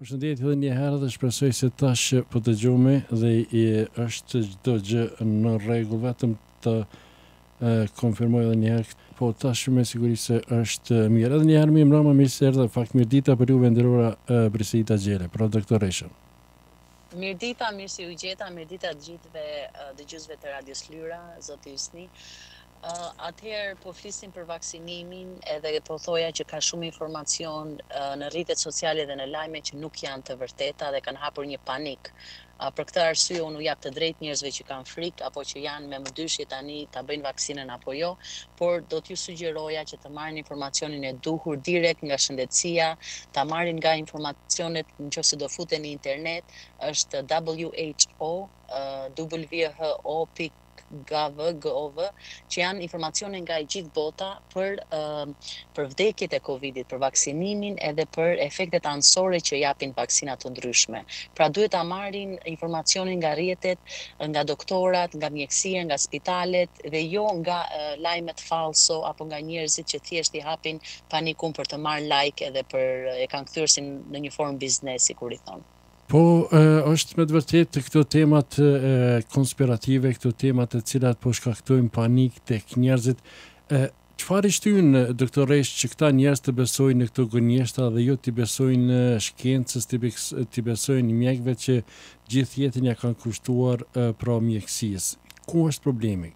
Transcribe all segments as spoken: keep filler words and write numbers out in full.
Përshëndetje edhe një herë dhe shpresoj se tash po dëgjojmë dhe i është çdo gjë në rregull, vetëm të e, konfirmoj edhe një herë. Po tash me siguri se është mirë. Edhe një herë mirë mbrëma, mirë se erdhe. Fakt mirë dita për juve nderuara Brisita Xhele, pro doktoreshëm. Mirë dita, mirë si u gjeta, mirë dita të gjithëve dëgjuesve të Radios Lyra, zoti Hysni. Uh, atëherë po flisim për vaksinimin edhe po thoja që ka shumë informacion uh, në rrjetet sociale dhe në lajme që nuk janë të vërteta dhe kanë hapur një panik. Uh, për këtë arsye unë u jap të drejtë njerëzve që kanë frikë apo që janë me mëdyshje tani ta bëjnë vaksinën apo jo, por do t'ju sugjeroja që të marrin informacionin e duhur direkt nga shëndetësia, ta marrin nga informacionet nëse do futen në internet, është W H O, uh, W H O gov, gov, që janë informacione nga i gjithë bota për, uh, për vdekjet e Covidit, për vaksinimin edhe për efektet anësore që japin vaksinat të ndryshme. Pra duhet ta marrin informacionin nga rrjetet, nga doktorat, nga mjekësia, nga spitalet dhe jo nga uh, lajmet falso apo nga njerëzit që thjesht i hapin panikun për të marrë like edhe për e kanë kthyer si në një formë biznesi, kur i thonë. Po, e, është me të vërtetë këto temat e, konspirative, këto temat e cilat po shkaktojnë panik tek njerëzit. E, Çfarë i shtyn doktoresh që këta njerëz të besojnë në këto gënjeshtra dhe jo të besojnë shkencës, të besojnë mjekëve që gjithë jetën ja kanë kushtuar e, pra mjekësisë? Ku është problemi?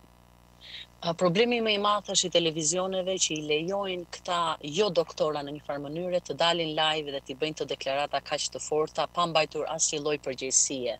Problemi më i madh është i televizioneve që i lejojnë këta jo doktora në një farë mënyre të dalin live dhe të bëjnë të deklarata kaq të forta pa mbajtur asnjë lloj përgjegjësie.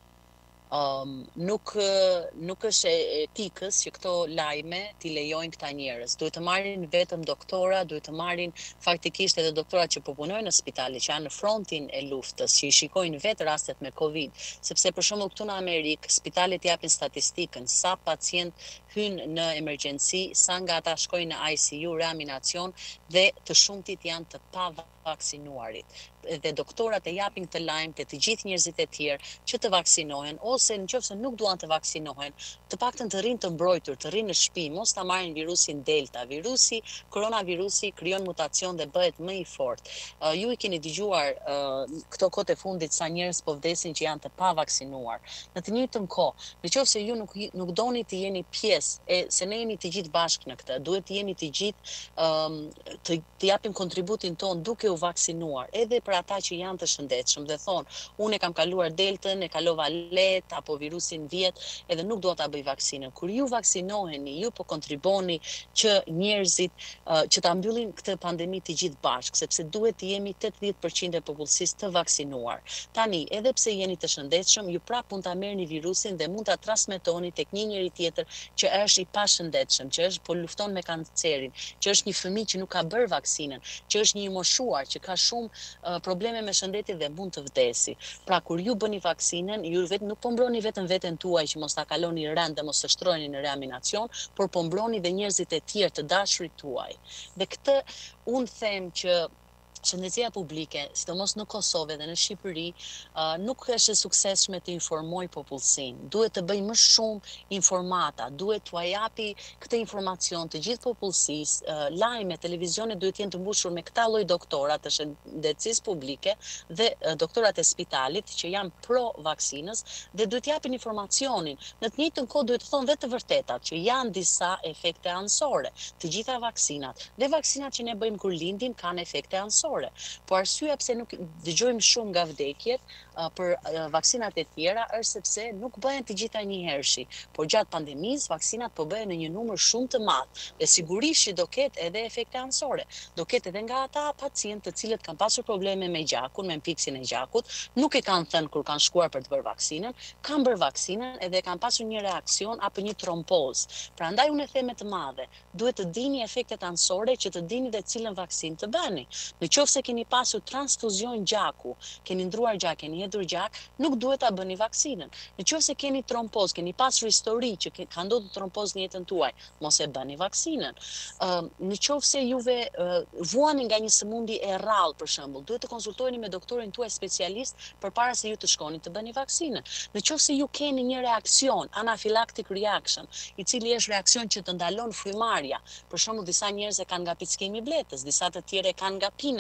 Um, nuk, nuk është e pikës që këto lajme t'i lejojnë këta njerëz. Duhet të marrin vetëm doktora, duhet të marrin faktikisht edhe doktorat që po punojnë në spitale, që janë në frontin e luftës, që i shikojnë vetë rastet me Covid, sepse për shembull këtu në Amerikë, spitalet japin statistikën sa pacient hynë në emergjenci, sa nga ata shkojnë në I C U, reanimacion dhe të shumtit janë të pavaksinuarit. Dhe doktorat e japin këtë lajm te të gjithë njerëzit e tjerë që të vaksinohen ose nëse nuk duan të vaksinohen, të paktën të rinë të mbrojtur, të rinë në shtëpi, mos ta marrin virusin Delta. Virusi, koronavirusi krijon mutacion dhe bëhet më i fortë. Uh, ju i keni dëgjuar uh, këto kohë të fundit sa njerëz po vdesin që janë të pavaksinuar. Në të njëjtën kohë, nëse ju nuk nuk doni të jeni pjesë e se ne jemi të gjithë bashkë në këtë, duhet të jemi të gjithë um, të, të japim kontributin ton duke u vaksinuar, edhe për ata që janë të shëndetshëm dhe thonë, unë e kam kaluar deltën, e kalova let apo virusin vjet, edhe nuk dua ta bëj vaksinën. Kur ju vaksinoheni, ju po kontriboni që njerëzit uh, që ta mbyllin këtë pandemi të gjithë bashkë, sepse duhet të jemi tetëdhjetë përqind e popullsisë të vaksinuar. Tani, edhe pse jeni të shëndetshëm, ju prap mund ta merrni virusin dhe mund ta transmetoni tek një njeri tjetër që është i pashëndetshëm, që është po lufton me kancerin, që është një fëmijë që nuk ka bërë vaksinën, që është një i moshuar që ka shumë uh, probleme me shëndetin dhe mund të vdesi. Pra kur ju bëni vaksinën, ju vetë nuk po mbroni vetëm veten tuaj që mos ta kaloni rënd dhe mos të shtroheni në reanimacion, por po mbroni dhe njerëzit e tjerë të dashurit tuaj. Dhe këtë unë them që shëndetësia publike, sidomos në Kosovë dhe në Shqipëri, uh, nuk është e suksesshme të informoj popullsinë. Duhet të bëjë më shumë informata, duhet t'ua japi këtë informacion të gjithë popullsisë, uh, lajme, televizione duhet të jenë të mbushur me këtë lloj doktora të shëndetësisë publike dhe uh, doktorat e spitalit që janë pro vaksinës dhe duhet t'japin informacionin. Në të njëjtën kohë duhet të thonë vetë të vërtetat që janë disa efekte anësore. Të gjitha vaksinat dhe vaksinat që ne bëjmë kur lindin kanë efekte anësore. Po arsyeja pse nuk dëgjojmë shumë nga vdekjet uh, për uh, vaksinat e tjera është sepse nuk bëhen të gjitha njëherëshi. Por gjatë pandemisë vaksinat po bëhen në një numër shumë të madh dhe sigurisht që do ketë edhe efekte anësore. Do ketë edhe nga ata pacientë të cilët kanë pasur probleme me gjakun, me mpiksin e gjakut, nuk e kanë thënë kur kanë shkuar për të bërë vaksinën, kanë bërë vaksinën edhe kanë pasur një reakcion apo një trompozë. Prandaj unë e them me të madhe, duhet të dini efektet anësore që të dini dhe cilën vaksinë të bëni. Në se keni pasur transfuzion gjaku, keni ndruar gjak, keni hedhur gjak, nuk duhet ta bëni vaksinën. Nëse keni trompoz, keni pasur histori që ke, ka ndodhur trompoz në jetën tuaj, mos e bëni vaksinën. Uh, Nëse juve uh, vuani nga një sëmundje e rrallë, për shembull, duhet të konsultoheni me doktorin tuaj specialist përpara se ju të shkoni të bëni vaksinën. Nëse ju keni një reakcion, anaphylactic reaction, i cili është reakcion që të ndalon frymarrja, për shembull disa njerëz e kanë nga pickimi i bletës, disa të tjerë e kanë nga pinat,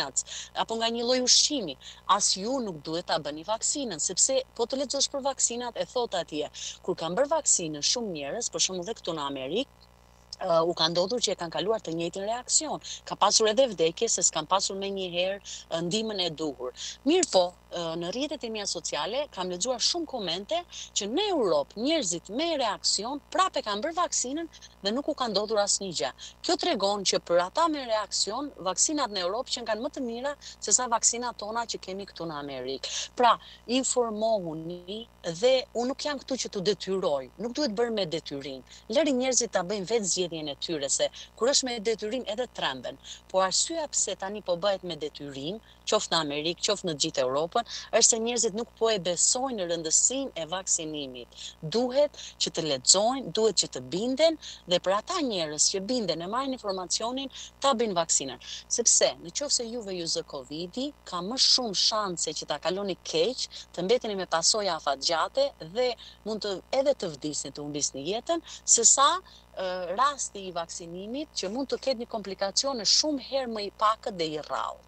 djath, apo nga një lloj ushqimi, as ju nuk duhet ta bëni vaksinën, sepse po të lexosh për vaksinat e thot atje, kur kanë bërë vaksinën shumë njerëz, për shembull edhe këtu në Amerikë, Uh, u ka ndodhur që e kanë kaluar të njëjtin reakcion. Ka pasur edhe vdekje se s'kan pasur me një herë uh, ndihmën e duhur. Mirë po, uh, në rrjetet e mia sociale kam lexuar shumë komente që në Europë njerëzit me reakcion prapë kanë bërë vaksinën dhe nuk u ka ndodhur asnjë gjë. Kjo tregon që për ata me reakcion, vaksinat në Europë që kanë më të mira se sa vaksinat tona që kemi këtu në Amerikë. Pra, informohuni dhe unë nuk jam këtu që të detyroj, nuk duhet bërë me detyrim. Lëri njerëzit ta bëjnë vetë zgjedhjen e tyre, se kur është me detyrim edhe tremben. Por arsyeja pse tani po bëhet me detyrim, qoftë në Amerikë, qoftë në gjithë Europën, është se njerëzit nuk po e besojnë rëndësinë e vaksinimit. Duhet që të lexojnë, duhet që të binden dhe për ata njerëz që binden e marrin informacionin, ta bëjnë vaksinën. Sepse nëse juve ju zë Covidi, ka më shumë shanse që ta kaloni keq, të mbeteni me pasoja afatgjate dhe mund të edhe të vdisni, të humbisni jetën, sesa uh, rasti i vaksinimit që mund të ketë një komplikacione shumë herë më i pakët dhe i rrallë.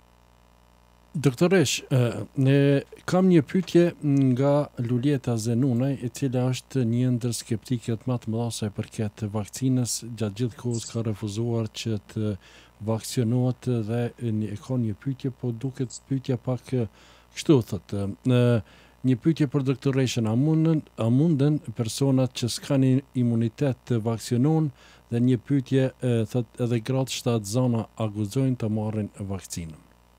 Doktoresh, ne kam një pyetje nga Lulieta Zenunaj, e cila është një ndër skeptikët më të mëdha sa i përket vaksinës, gjatë gjithë kohës ka refuzuar që të vaksinohet dhe e ka një pyetje, po duket pyetja pak kështu thotë. Një pyetje për doktoreshën, a mundën, a mundën personat që s'kan imunitet të vaksinohen, dhe një pyetje thotë edhe gratë shtatë zona aguzojnë të marrin vaksinën.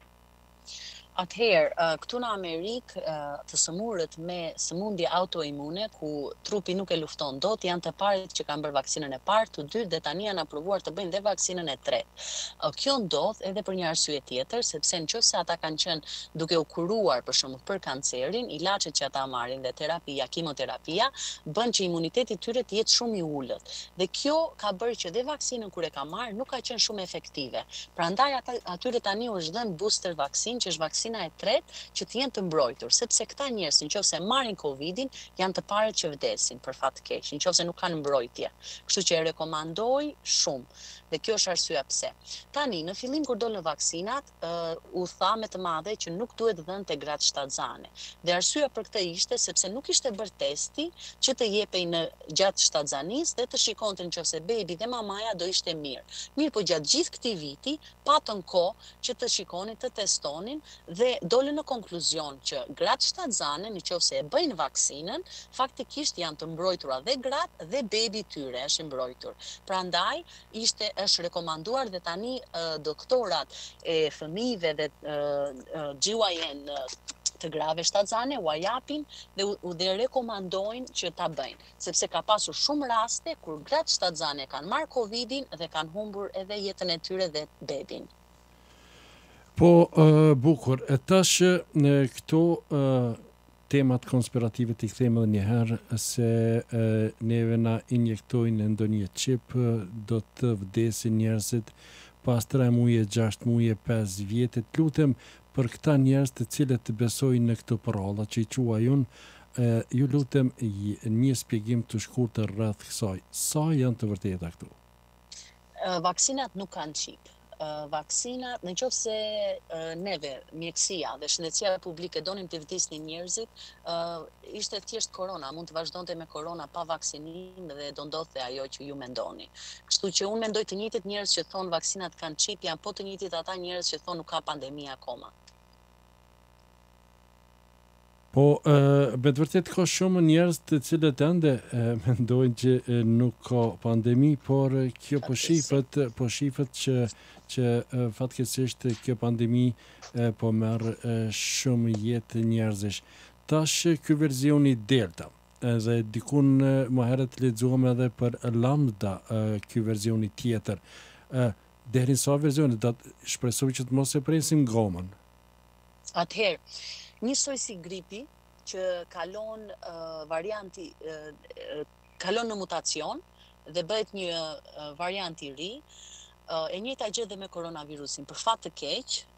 Atëherë, këtu në Amerikë, të sëmurët me sëmundje autoimune, ku trupi nuk e lufton dot, janë të parit që kanë bërë vaksinën e parë, të dytë dhe tani janë aprovuar të bëjnë dhe vaksinën e tretë. Kjo ndodh edhe për një arsye tjetër, sepse nëse ata kanë qenë duke u kuruar për shembull për kancerin, ilaçet që ata marrin dhe terapia, kimoterapia, bën që imuniteti i tyre të jetë shumë i ulët. Dhe kjo ka bërë që dhe vaksinën kur e ka marrë nuk ka qenë shumë efektive. Prandaj atyre tani u është dhënë booster vaksinë, që është vaksina e tretë, që të jenë të mbrojtur, sepse këta njerëz nëse marrin Covidin, janë të parët që vdesin për fat të keq, nëse nuk kanë mbrojtje. Kështu që e rekomandoj shumë. Dhe kjo është arsyeja pse. Tani, në fillim kur dolën vaksinat, uh, u tha me të madhe që nuk duhet dhënë te gratë shtatzane. Dhe arsyeja për këtë ishte sepse nuk ishte bërë testi që të jepej në gjatë shtatzanisë dhe të shikonte nëse bebi dhe mamaja do ishte mirë. Mirë, po gjatë gjithë këtij viti patën kohë që të shikonin, të testonin dhe dolën në konkluzion që gratë shtatzane, nëse e bëjnë vaksinën, faktikisht janë të mbrojtura dhe gratë dhe bebi tyre është i mbrojtur. Prandaj ishte është rekomanduar dhe tani uh, doktorat e fëmijëve dhe uh, uh, G Y N uh, të grave shtatzane u japin dhe u dhe rekomandojnë që ta bëjnë, sepse ka pasur shumë raste kur gratë shtatzane kanë marrë Covidin dhe kanë humbur edhe jetën e tyre dhe bebin. Po, uh, bukur, e tash në këto uh, temat konspirative t'i kthejmë edhe një herë, se uh, neve na injektojnë ndonjë çip, do të vdesin njerëzit pas tre muaj, gjashtë muaj, pesë vjet. Lutem për këta njerëz të cilët të besojnë në këto parolla që i quaj unë, uh, ju lutem një shpjegim të shkurtër rreth kësaj. Sa janë të vërteta këtu? Uh, vaksinat nuk kanë çip. Uh, vaksinat, në qoftë se uh, neve, mjekësia dhe shëndetësia publike donim të vdisnin njerëzit, uh, ishte thjesht korona, mund të vazhdonte me korona pa vaksinim dhe do ndodhte ajo që ju mendoni. Kështu që unë mendoj të njëjtit njerëz që thonë vaksinat kanë çip, janë po të njëjtit ata njerëz që thonë nuk ka pandemi akoma. Po, uh, me të vërtet ka shumë njerëz të cilët ende uh, mendojnë që uh, nuk ka pandemi, por uh, kjo po shifet, po shifet që, që uh, fatkeqësisht kjo pandemi uh, po merr uh, shumë jetë njerëzish. Tash ky versioni Delta, edhe dikun uh, më herët lexuam edhe për Lambda, uh, ky versioni tjetër. Uh, deri sa versioni do të shpresoj që të mos e presim gomën. Atëherë, njësoj si gripi që kalon uh, varianti, uh, kalon në mutacion dhe bëhet një uh, variant i ri, uh, e njëjta gjë dhe me koronavirusin. Për fat të keq,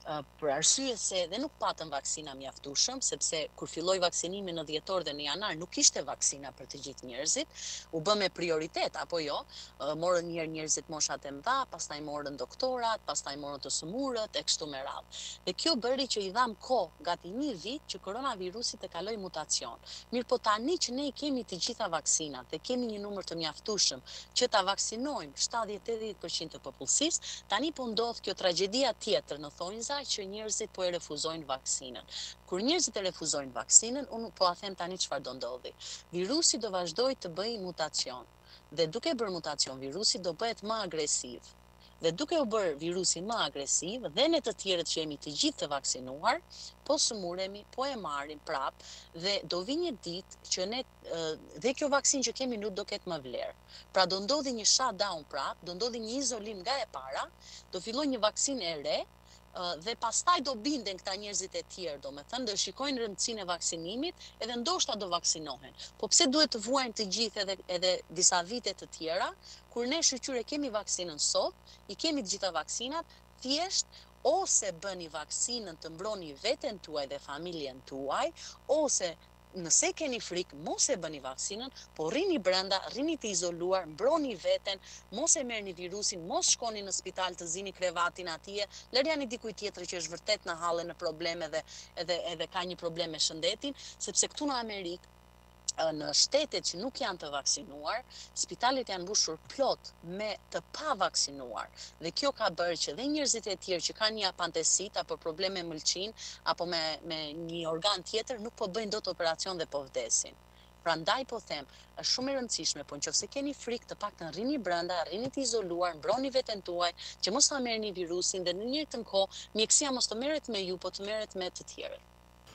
për arsye se dhe nuk patën vaksina mjaftueshëm, sepse kur filloi vaksinimi në dhjetor dhe në janar nuk kishte vaksina për të gjithë njerëzit, u bë me prioritet apo jo, morën një herë njerëzit moshat e mëdha, pastaj morën doktorat, pastaj morën të sëmurët e kështu me radhë. Dhe kjo bëri që i dham kohë gati një vit që koronavirusi të kaloj mutacion. Mirë po tani që ne i kemi të gjitha vaksinat dhe kemi një numër të mjaftueshëm që ta vaksinojmë shtatëdhjetë deri në njëzet përqind të popullsisë, tani po ndodh kjo tragjedia tjetër në thonjza që njerëzit po e refuzojnë vaksinën. Kur njerëzit e refuzojnë vaksinën, unë po a them tani çfarë do ndodhi. Virusi do vazhdoj të bëjë mutacion. Dhe duke bërë mutacion, virusi do bëhet më agresiv. Dhe duke u bërë virusi më agresiv, dhe ne të tjerët që jemi të gjithë të vaksinuar, po sëmuremi, po e marrim prap, dhe do vi një ditë që ne, dhe kjo vaksin që kemi nuk do ketë më vlerë. Pra do ndodhi një shutdown prap, do ndodhi një izolim nga e para, do filloj një vaksin e re, dhe pastaj do binden këta njerëzit e tjerë, do me thënë, do shikojnë rëndësinë e vaksinimit, edhe ndoshta do vaksinohen. Po pse duhet të vuajnë të gjithë edhe, edhe disa vite të tjera, kur ne shqyre kemi vaksinën sot, i kemi të gjitha vaksinat, thjesht ose bëni vaksinën të mbroni veten tuaj dhe familjen tuaj, ose nëse keni frikë, mos e bëni vaksinën, po rrini brenda, rrini të izoluar, mbroni veten, mos e merrni virusin, mos shkoni në spital të zini krevatin atje, lërjani dikuj tjetër që është vërtet në halle në probleme dhe edhe, edhe ka një problem me shëndetin, sepse këtu në Amerikë, në shtetet që nuk janë të vaksinuar, spitalet janë mbushur plot me të pa vaksinuar. Dhe kjo ka bërë që dhe njerëzit e tjerë që kanë një apantesit apo probleme mëlçin apo me, me një organ tjetër nuk po bëjnë dot operacion dhe po vdesin. Prandaj po them, është shumë e rëndësishme, po nëse keni frikë të paktën rrini brenda, rrini të izoluar, mbroni veten tuaj, që mos ta merrni virusin dhe në një të kohë mjekësia mos të merret me ju, po të merret me të tjerët.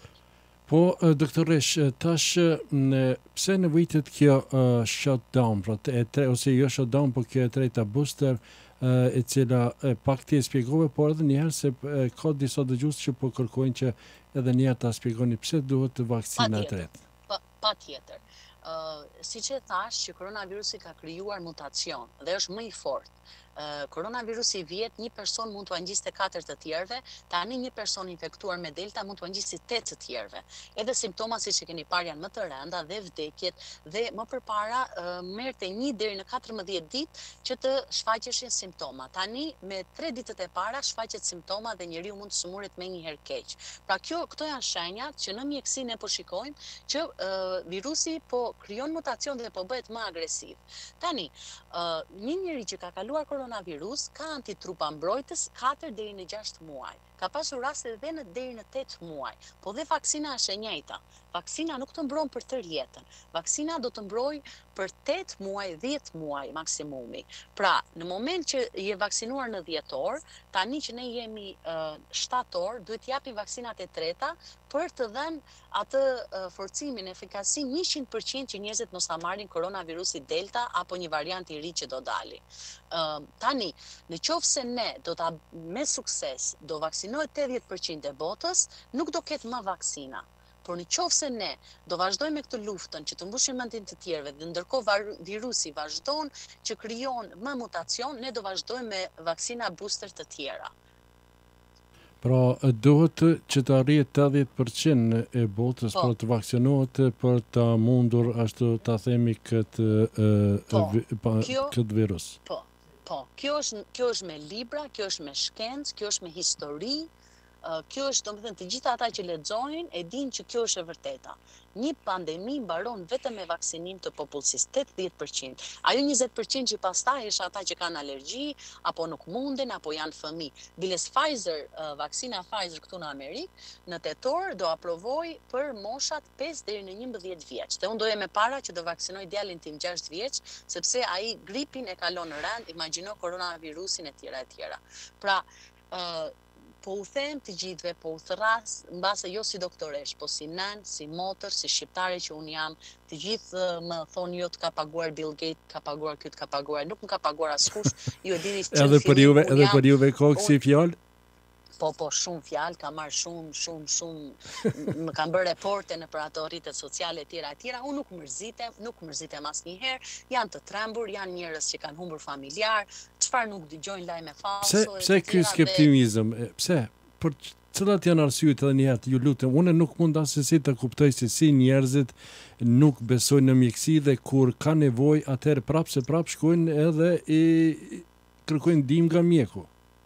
Po, doktor Resh, tash pse nevojitet kjo uh, shutdown, pra e tre, ose jo shutdown, po kjo e treta booster, uh, e cila e pak ti e spjegove, por edhe njëherë se uh, ka disa dëgjues që po kërkojnë që edhe njëherë ta shpjegoni pse duhet vaksina e tretë. Pa, pa tjetër. Uh, si që thash që koronavirusi ka krijuar mutacion dhe është më i fortë. Uh, koronavirusi vjet, një person mund të angjiste katër të tjerëve, tani një person infektuar me delta mund të angjisti tetë të tjerëve. Edhe simptomat siç e keni parë janë më të rënda dhe vdekjet dhe më përpara uh, merrte një deri në katërmbëdhjetë ditë që të shfaqeshin simptoma. Tani me tre ditët e para shfaqet simptoma dhe njeriu mund të sëmuret me një herë keq. Pra kjo këto janë shenjat që në mjekësinë po shikojmë që uh, virusi po krijon mutacion dhe po bëhet më agresiv. Tani, uh, një njeri që ka kaluar koronavirus ka antitrupa mbrojtës katër deri në gjashtë muaj. Ka pasur raste edhe në deri në tetë muaj. Po dhe vaksina është e njëjta. Vaksina nuk të mbron për tërë jetën. Vaksina do të mbrojë për tetë muaj, dhjetë muaj maksimumi. Pra, në moment që je vaksinuar në dhjetor, tani që ne jemi uh, shtator, duhet japim vaksinat e treta për të dhënë atë uh, forcimin, efikasin njëqind përqind që njerëzit mos ta marrin koronavirusi delta apo një variant i ri që do dali. Uh, tani, në qoftë se ne do ta me sukses do vaksinohet tetëdhjetë përqind e botës, nuk do ketë më vaksina. Por në qoftë se ne do vazhdojmë me këtë luftën që të mbushim mendin të tjerëve dhe ndërkohë virusi vazhdon që krijon më mutacion, ne do vazhdojmë me vaksina booster të tjera. Pra, duhet që të arrihet tetëdhjetë përqind e botës po. për të vaksinohet për të mundur ashtu ta themi këtë, po. pa, kjo, këtë virus. Po, po. Kjo është, kjo është me libra, kjo është me shkencë, kjo është me histori. Uh, kjo është, domethënë, të gjitha ata që lexojnë e dinë që kjo është e vërteta. Një pandemi mbaron vetëm me vaksinim të popullsisë, tetëdhjetë përqind. Ajo njëzet përqind që pastaj është ata që kanë alergji, apo nuk munden, apo janë fëmijë. Biles Pfizer, uh, vaksina Pfizer këtu në Amerikë, në tetor do aprovoj për moshat pesë deri në njëmbëdhjetë vjeç. Dhe unë doja me para që do vaksinoj djalin tim gjashtë vjeç, sepse ai gripin e kalon në rand, imagjino koronavirusin e tjera e tjera. Pra, uh, po u them të gjithëve, po u thras, mbase jo si doktoresh, po si nën, si motër, si shqiptare që unë jam, të gjithë më thonë jo të ka paguar Bill Gates, ka paguar ky, të ka paguar, nuk më ka paguar askush. Ju e dini që edhe për juve, edhe për juve kokë si fjalë? Po, po, shumë fjalë, ka marrë shumë, shumë, shumë, më kanë bërë reporte në për ato rrjetet sociale e tjera e tjera, unë nuk mërzitem, nuk mërzitem asnjëherë, janë të trembur, janë njerëz që kanë humbur familjar, çfarë nuk dëgjojnë lajme falso. Pse, pse ky skeptimizëm? Pse? për cilat janë arsyet edhe një herë, ju lutem, unë nuk mund asesi të kuptoj se si njerëzit nuk besojnë në mjekësi dhe kur ka nevojë atëherë prapë se prapë shkojnë edhe i kërkojnë ndihmë nga mjeku.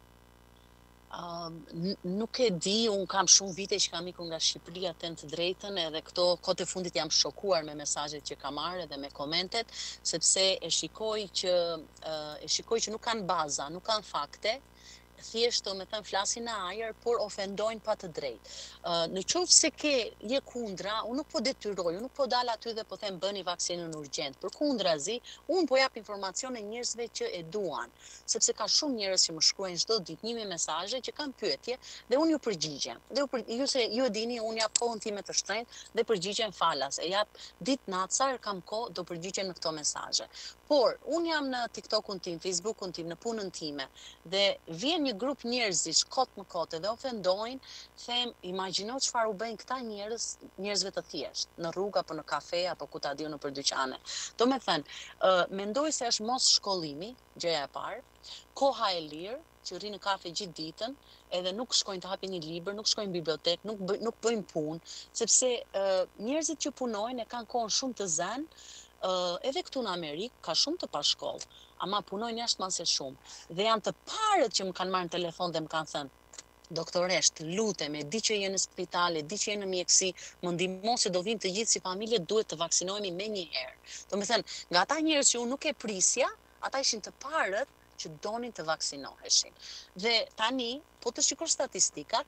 Uh, nuk e di, unë kam shumë vite që kam ikur nga Shqipëria të të drejtën, edhe këto kohët e fundit jam shokuar me mesazhet që kam marrë dhe me komentet, sepse e shikoj që uh, e shikoj që nuk kanë baza, nuk kanë fakte, thjesht me thënë flasin në ajër, por ofendojnë pa të drejtë. Uh, në qoftë se ke je kundra, unë nuk po detyroj, unë nuk po dal aty dhe po them bëni vaksinën urgjent. Për kundrazi, unë po jap informacione njerëzve që e duan, sepse ka shumë njerëz që më shkruajnë çdo ditë një mesazhe që kanë pyetje dhe unë ju përgjigjem. Dhe ju se ju e dini, unë jap kohën time të shtrenjtë dhe përgjigjem falas. E jap ditë natë sa kam kohë do përgjigjem në këto mesazhe. Por unë jam në TikTokun tim, Facebookun tim, në punën time dhe vjen një grup njerëzish kot më kote dhe ofendojnë, them, imagjino çfarë u bëjnë këta njerëz, njerëzve të thjeshtë, në rrugë apo në kafe apo ku ta diu nëpër dyqane. Do me thënë, uh, mendoj se është mos shkollimi, gjëja e parë, koha e lirë, që rrinë në kafe gjithë ditën, edhe nuk shkojnë të hapin një libër, nuk shkojnë në bibliotek, nuk, bëj, nuk bëjnë punë, sepse uh, njerëzit që punojnë e kanë kohën shumë të zënë. Uh, edhe këtu në Amerikë ka shumë të pashkollë, ama punojnë jashtë mase shumë. Dhe janë të parët që më kanë marrë në telefon dhe më kanë thënë, doktoresh, të lutem, e di që je në spital, e di që je në mjekësi, më ndihmo se do vim të gjithë si familje, duhet të vaksinohemi me një herë. Do me thënë, nga ata njerëz që unë nuk e prisja, ata ishin të parët që donin të vaksinoheshin. Dhe tani, po të shikosh statistikat,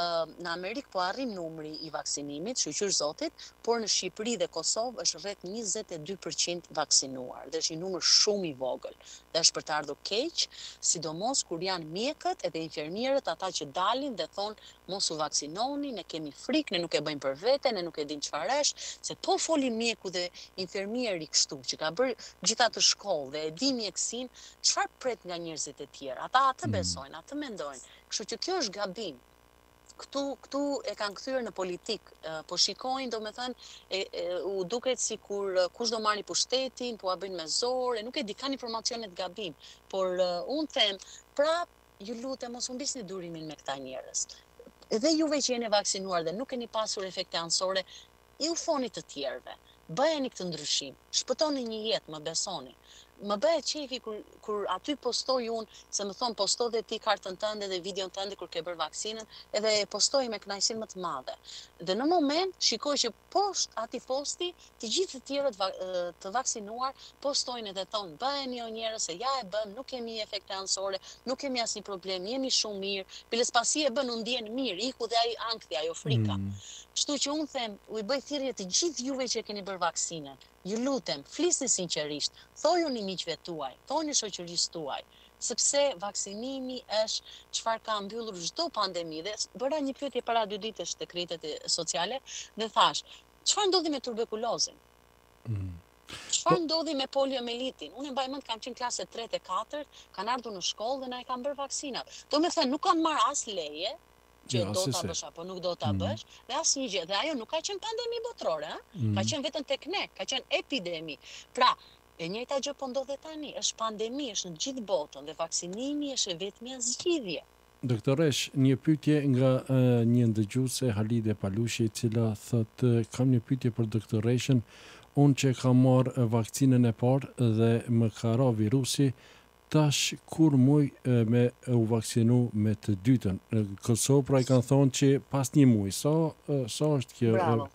në Amerikë po arrin numri i vaksinimit, shqyr zotit, por në Shqipëri dhe Kosovë është rreth njëzet e dy përqind vaksinuar, dhe është një numër shumë i vogël. Dhe është për të ardhur keq, sidomos kur janë mjekët edhe infermierët, ata që dalin dhe thonë mos u vaksinoni, ne kemi frikë, ne nuk e bëjmë për vete, ne nuk e dim çfarë është, se po foli mjeku dhe infermieri kështu, që ka bërë gjitha të shkollë dhe e di mjekësin, çfarë pret nga njerëzit e tjerë? Ata atë besojnë, atë mendojnë. Kështu që kjo është gabim. Këtu, këtu e kanë kthyer në politik, po shikojnë, do me thënë, e, e, u duket si kur kush do marri pushtetin, po a bëjnë me zor, e nuk e di, kanë informacionet gabim. Por uh, unë them, prap, ju lutem, mos humbisni durimin me këta njerëz. Edhe juve që jeni vaksinuar dhe nuk keni pasur efekte anësore, ju thoni të tjerëve, bëjeni këtë ndryshim, shpëtoni një jetë, më besoni. Më bëhet qefi kur, kur aty postoj unë, se më thonë postoj dhe ti kartën tënde dhe videon tënde kur ke bërë vaksinën, edhe postoj me kënaqësinë më të madhe. Dhe në moment shikoj që poshtë ati posti, të gjithë të tjerët të vaksinuar postojnë edhe thonë, bëheni o njerëz se ja e bëm, nuk kemi efekte anësore, nuk kemi asnjë problem, jemi shumë mirë, biles pasi e bën u ndjen mirë, iku dhe ai ankthi, ajo frika. Mm. Kështu që unë them, u i bëj thirrje të gjithë juve që keni bërë vaksinën. Ju lutem, flisni sinqerisht, thojuni miqve tuaj, thoni shoqërisë tuaj, sepse vaksinimi është çfarë ka mbyllur çdo pandemi. Dhe bëra një pyetje para dy ditësh tek rrjetet sociale dhe thash, çfarë ndodhi me tuberkulozin? Mm. Çfarë ndodhi me poliomelitin? Unë mbaj mend kam qenë klase tre e katërt, kanë ardhur në shkollë dhe na e kanë bërë vaksinat. Do me thënë, nuk kanë marrë as leje, që ja, do ta bësh apo nuk do ta bësh, mm. dhe asnjë gjë. Dhe ajo nuk ka qenë pandemi botërore, mm. ka qenë vetëm tek ne, ka qenë epidemi. Pra, e njëjta gjë po ndodhet tani, është pandemi, është në gjithë botën dhe vaksinimi është vetmja zgjidhje. Doktoresh, një pyetje nga uh, një ndëgjuese, Halide Palushi, e cila thotë, kam një pyetje për doktoreshën, unë që kam marrë vaksinën e parë dhe më ka ra virusi, tash kur muj me u vaksinu me të dytën. Në Kosovë pra i kanë thonë që pas një muj. Sa, sa është kjo? Bravo.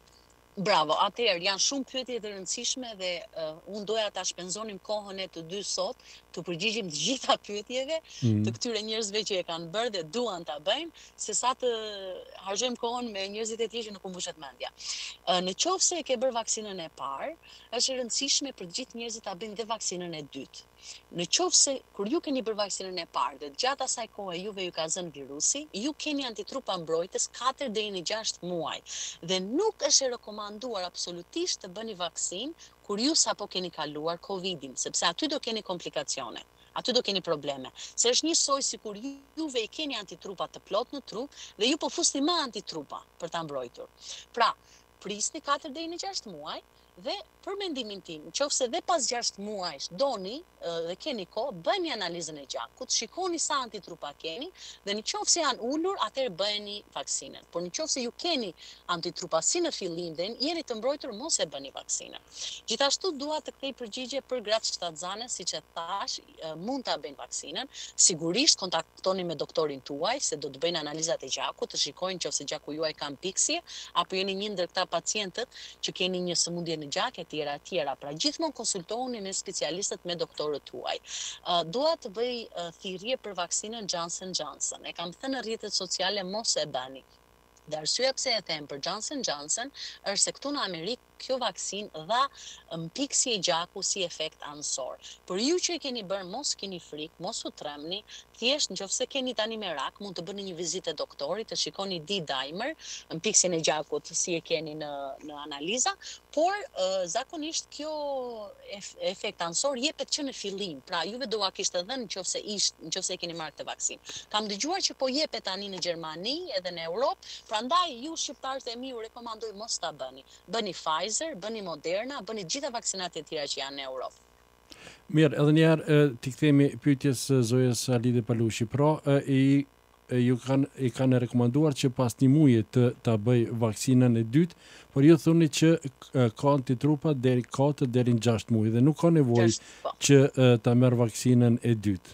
Bravo, atëherë janë shumë pyetje të rëndësishme dhe uh, unë doja ta shpenzonim kohën e të dy sot të përgjigjim të gjitha pyetjeve mm. të këtyre njerëzve që e kanë bërë dhe duan ta bëjnë, se sa të harxojmë kohën me njerëzit e tjerë që nuk u mbushet mendja. Uh, në qoftë se e ke bërë vaksinën e parë, është e rëndësishme për të gjithë njerëzit ta bëjnë dhe vaksinën e dytë. Në qoftë se kur ju keni bërë vaksinën e parë dhe gjatë asaj kohe juve ju ka zënë virusi, ju keni antitrupa mbrojtës katër deri në gjashtë muaj dhe nuk është e rekomanduar absolutisht të bëni vaksinë kur ju sapo keni kaluar Covidin, sepse aty do keni komplikacione. Aty do keni probleme. Se është njësoj si kur ju, juve i keni antitrupa të plot në trup dhe ju po fusni më antitrupa për ta mbrojtur. Pra, prisni katër deri në gjashtë muaj Dhe për mendimin tim, nëse dhe pas gjashtë muajsh doni dhe keni kohë, bëni analizën e gjakut, shikoni sa antitrupa keni dhe nëse janë ulur, atëherë bëheni vaksinën. Por nëse ju keni antitrupa si në fillim dhe jeni të mbrojtur, mos e bëni vaksinën. Gjithashtu dua të kthej përgjigje për gratë shtatzane, siç e thash, mund ta bëjnë vaksinën. Sigurisht kontaktoni me doktorin tuaj se do të bëjnë analizat e gjakut, të shikojnë nëse gjaku juaj ka mpiksje apo jeni një ndër këta pacientët që keni një sëmundje në gjak e tjera e tjera. Pra gjithmonë konsultohuni me specialistët, me doktorët tuaj. Uh, dua të bëj uh, thirrje për vaksinën Johnson Johnson. E kam thënë në rrjetet sociale, mos e bëni. Dhe arsyeja pse e them për Johnson Johnson është se këtu në Amerikë kjo vaksinë dha mpiksje gjaku si efekt anësor. Por ju që e keni bërë, mos keni frikë, mos u tremni, thjesht nëse keni tani me rak, mund të bëni një vizitë doktorit, të shikoni D-dimer, mpiksjen e gjakut si e keni në në analiza, por uh, zakonisht kjo ef, efekt anësor jepet që në fillim. Pra juve do a kishte dhënë nëse ish, nëse e keni marrë këtë vaksinë. Kam dëgjuar që po jepet tani në Gjermani edhe në Europë, prandaj ju shqiptarët e mi u rekomandoj mos ta bëni. Bëni Pfizer, bëni Moderna, bëni gjitha vaksinat e tjera që janë në Europë. Mirë, edhe njerë t'i kthemi pyetjes Zojës Alide Palushi. Pra, i, ju kanë, i kanë rekomanduar që pas një muaji të ta bëj vaksinën e dytë, por ju thoni që ka antitrupa deri katër deri në gjashtë muaj dhe nuk ka nevojë që ta merr vaksinën e dytë.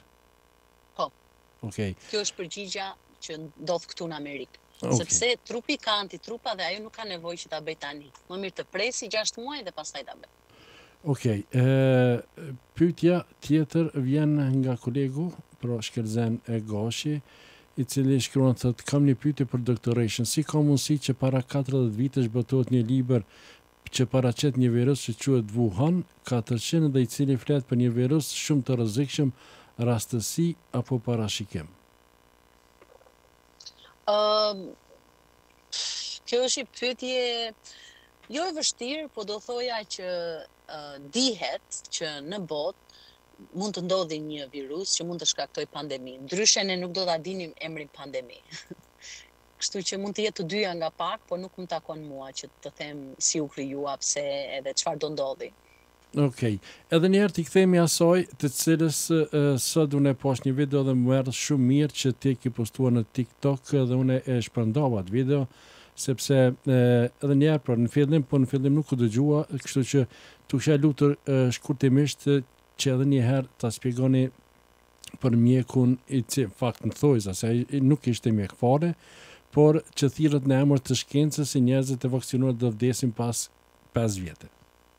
Po. Okej. Okay. Kjo është përgjigja që ndodh këtu në Amerikë. Okay. Sepse trupi ka antitrupa dhe ajo nuk ka nevojë që ta bëj tani. Më mirë të presi gjashtë muaj dhe pastaj ta bëj. Okej, okay. Pyetja tjetër vjen nga kolegu, pra Shkelzen e Gashi, i cili shkruan thotë, kam një pyetje për doktoreshën, si ka mundësi që para katërdhjetë vitesh botohet një libër që paraqet një virus që quhet Wuhan katërqind dhe i cili flet për një virus shumë të rrezikshëm, rastësi apo parashikim? Um, kjo është një pyetje jo e vështirë, po do thoja që uh, dihet që në botë mund të ndodhi një virus që mund të shkaktoj pandemi. Ndryshe ne nuk do ta dinim emrin pandemi. Kështu që mund të jetë të dyja nga pak, por nuk më takon mua që të them si u krijua, pse edhe çfarë do ndodhi. Okej, okay. Edhe njerë t'i kthemi asaj të cilës uh, sot unë e post një video dhe më erë shumë mirë që ti ki postuar në TikTok dhe unë e shpërndava atë video, sepse uh, edhe njerë, pra në fillim, po në fillim nuk u dëgjua, kështu që t'u kisha lutur uh, shkurtimisht që edhe njëherë ta shpjegoni për mjekun i që fakt në thojza, se nuk ishte mjek fare, por që thirrët në emër të shkencës si njerëzit e vaksinuar do vdesin pas pesë vjetë.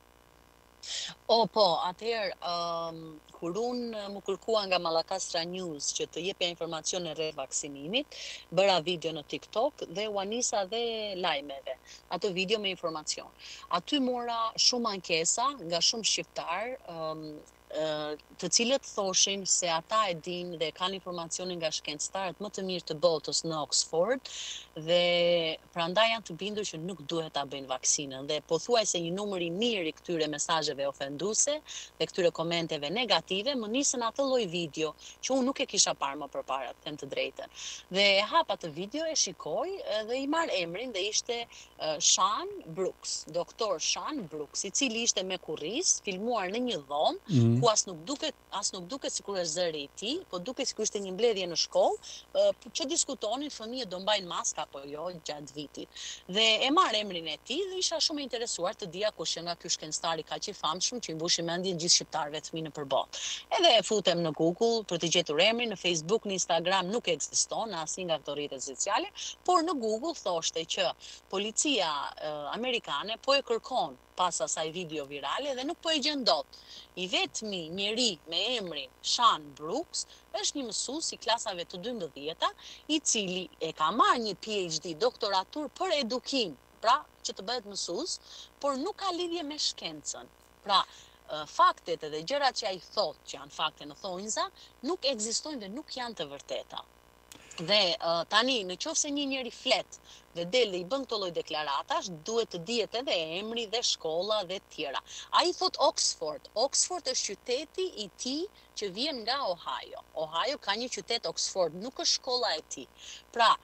O, po, atëherë, um, kur unë më kërkua nga Malakastra News që të jepja informacione rreth vaksinimit, bëra video në TikTok dhe u anisa dhe lajmeve, ato video me informacion. Aty mora shumë ankesa nga shumë shqiptar, um, të cilët thoshin se ata e din dhe kanë informacionin nga shkencëtarët më të mirë të botës në Oxford dhe prandaj janë të bindur që nuk duhet ta bëjnë vaksinën dhe pothuajse një numër i mirë i këtyre mesazheve ofenduese dhe këtyre komenteve negative më nisën atë lloj video që unë nuk e kisha parë më përpara, të them të drejtën. Dhe e hap atë video, e shikoj dhe i marr emrin dhe ishte uh, Sean Brooks, doktor Sean Brooks, i cili ishte me kurriz, filmuar në një dhomë, mm. ku as nuk duket as nuk duket sikur është zëri i tij, po duket sikur ishte një mbledhje në shkollë, uh, që diskutonin fëmijët do mbajnë maska apo jo gjatë vitit. Dhe e marr emrin e tij dhe isha shumë e interesuar të dija kush nga ky shkencëtar i kaq i famshëm që i mbushi mendjen gjithë shqiptarëve të mi nëpër botë. Edhe e futem në Google për të gjetur emrin, në Facebook, në Instagram nuk ekziston në asnjë nga këto rrjete sociale, por në Google thoshte që policia uh, amerikane po e kërkon pas asaj video virale dhe nuk po e gjen dot. I vetmi njeri me emrin Sean Brooks është një mësues i klasave të dymbëdhjeta, i cili e ka marrë një P H D doktoratur për edukim, pra që të bëhet mësues, por nuk ka lidhje me shkencën. Pra, faktet edhe gjërat që ai thotë që janë fakte në thonjza nuk ekzistojnë dhe nuk janë të vërteta. Dhe uh, tani, në qoftë se një njeri flet dhe del dhe i bën këto lloj deklaratash, duhet të dihet edhe emri dhe shkolla dhe tjera. Ai thot Oxford. Oxford është qyteti i tij që vjen nga Ohio. Ohio ka një qytet Oxford, nuk është shkolla e tij. Pra,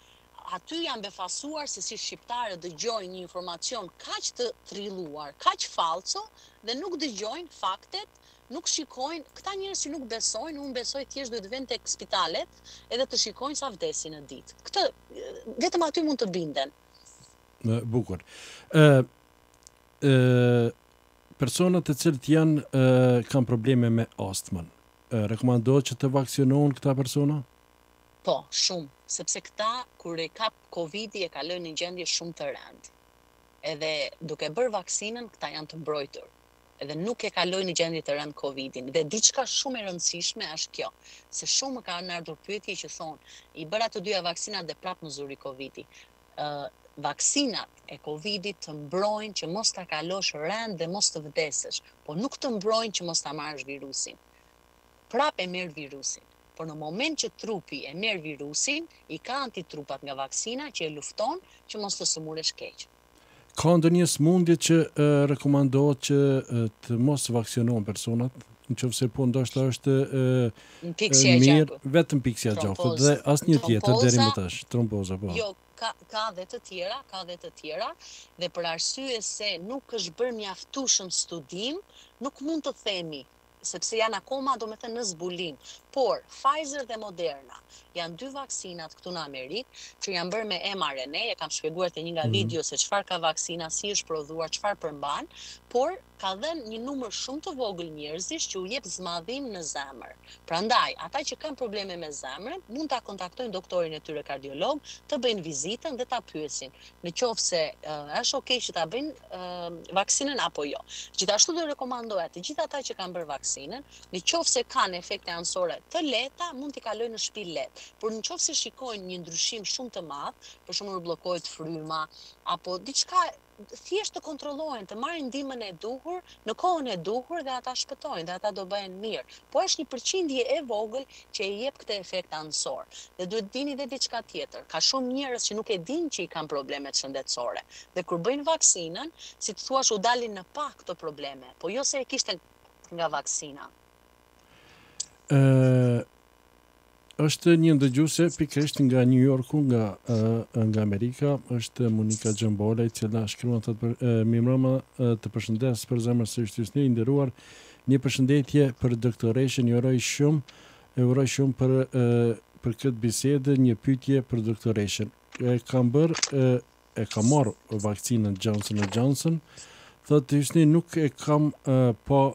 aty janë befasuar se si shqiptarët dëgjojnë një informacion kaq të trilluar, kaq falso dhe nuk dëgjojnë faktet, nuk shikojnë, këta njerëz që nuk besojnë, unë besoj thjesht duhet vend tek spitalet edhe të shikojnë sa vdesin në ditë. Këtë vetëm aty mund të binden. Bukur. Ë ë personat e cilët janë kanë probleme me astmën, rekomandohet që të vaksinohen këta persona? Po, shumë, sepse këta kur e kap Covidi e kalojnë një gjendje shumë të rëndë. Edhe duke bërë vaksinën, këta janë të mbrojtur. Edhe nuk e kalojnë një gjendje të rëndë Covidin. Dhe diçka shumë e rëndësishme është kjo, se shumë më kanë ardhur pyetje që thonë, i bëra të dyja vaksinat dhe prapë më zuri Covidi. Uh, vaksinat e Covidit të mbrojnë që mos ta kalosh rënd dhe mos të vdesësh, po nuk të mbrojnë që mos ta marrësh virusin. Prapë e merr virusin. Por në moment që trupi e merr virusin, i ka antitrupat nga vaksina që e lufton që mos të sëmuresh keq. Ka ndonjë smundje që uh, rekomandohet që uh, të mos vaksinohen personat, nëse po ndoshta është uh, piksja e mirë, gjakut, vetëm piksja e gjakut dhe asnjë tjetër deri më tash, tromboza po. Jo, ka ka dhe të tjera, ka dhe të tjera dhe për arsye se nuk është bërë mjaftueshëm studim, nuk mund të themi sepse janë akoma do me thënë në zbulim. Por, Pfizer dhe Moderna janë dy vaksinat këtu në Amerikë që janë bërë me mRNA, e kam shpjeguar te një nga Mhm. video se çfarë ka vaksina, si është prodhuar, çfarë përmban, por ka dhënë një numër shumë të vogël njerëzish që u jep zmadhim në zemër. Prandaj, ata që kanë probleme me zemrën, mund ta kontaktojnë doktorin e tyre kardiolog, të bëjnë vizitën dhe ta pyesin, në qoftë se uh, është okay që ta bëjnë uh, vaksinën apo jo. Gjithashtu do rekomandoja të gjithë ata që kanë bërë vaksinën, në qoftë se kanë efekte anësore të lehta, mund t'i kalojnë në shtëpi lehtë. Por në qoftë se shikojnë një ndryshim shumë të madh, për shembull bllokohet fryma apo diçka, thjesht të kontrollohen, të marrin ndihmën e duhur në kohën e duhur dhe ata shpëtojnë dhe ata do bëhen mirë. Po është një përqindje e vogël që i jep këtë efekt anësor. Dhe duhet dini edhe diçka tjetër. Ka shumë njerëz që nuk e dinë që i kanë probleme shëndetësore. Dhe kur bëjnë vaksinën, si të thuash u dalin në pa këto probleme, po jo se e kishte nga vaksina. Ë është një ndëgjuese pikërisht nga New Yorku, nga uh, nga Amerika, është Monika Xhambola, e cila shkruan thotë për uh, Mimrama uh, të përshëndes për zemër së shtysni i nderuar, një përshëndetje për doktoreshën, ju uroj shumë, e uroj shumë për uh, për këtë bisedë, një pyetje për doktoreshën. E kam bër uh, e kam marrë vaksinën Johnson and Johnson, thotë Hysni nuk e kam uh, po